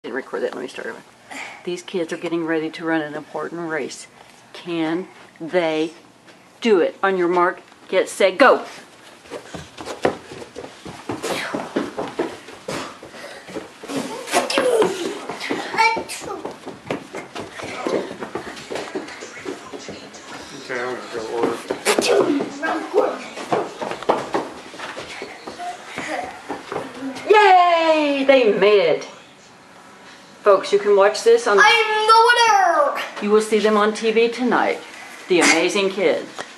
didn't record that. Let me start over. These kids are getting ready to run an important race. Can they do it? On your mark, get set, go! Okay, I'm gonna go order. Yay! They made it. Folks, you can watch this on... I'm the winner! You will see them on TV tonight. The Amazing Kids.